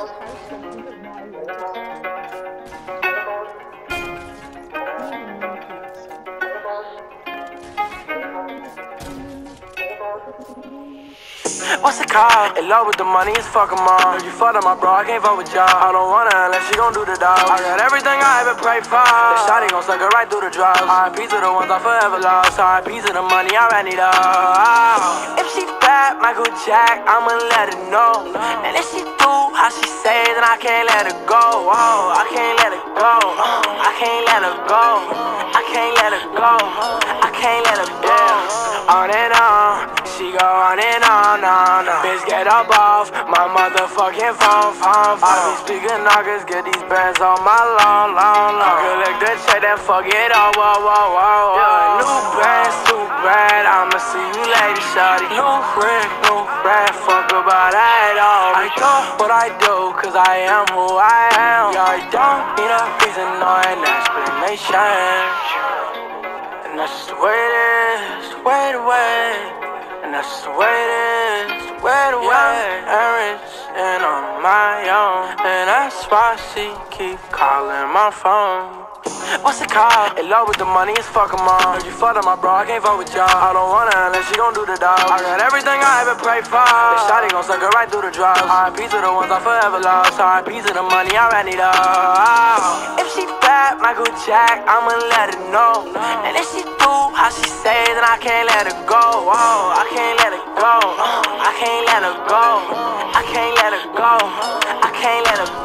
What's it called? In love with the money, it's fuck 'em all. If you fucked up my bro, I can't fuck with y'all. I don't want her unless she gon' do the dog. I got everything I ever prayed for. That shawty gon' suck it right through the drugs. R.I.P. to the ones I forever lost. R.I.P. to the money, I ran it all. If she bad, Michael Jack, I'ma let her know. And if she do how she say, then I can't let her go. Oh, I can't let her go. I can't let her go. I can't let her go. I can't let her go. On and on, she go on and on, Bitch, get up off my motherfucking phone. I be speaking knockers, get these bands on my lawn. Collect the check, then fuck it all, New bands, too bad, I'ma see you later, shawty. New brick, new bread, fuck about that all. I do what I do, cause I am who I am. Yeah, I don't need a reason or an explanation. And that's just the way it is, the way. And that's just the way it is, the way. I'm rich and on my own. And that's why she keep calling my phone. What's it called? In love with the money, it's fuck 'em all. If you fucked up my bro, I can't fuck with y'all. I don't want her unless she gon' do the dog. I got everything I ever prayed for. That shawty gon' suck it right through the drugs. R.I.P. to the ones I forever lost. R.I.P. to the money, I ran it all. If she bad, Michael Jack, I'ma let her know. And if she do how she say, then I can't let her go. Oh, I can't let her go. I can't let her go. I can't let her go. I can't let her go.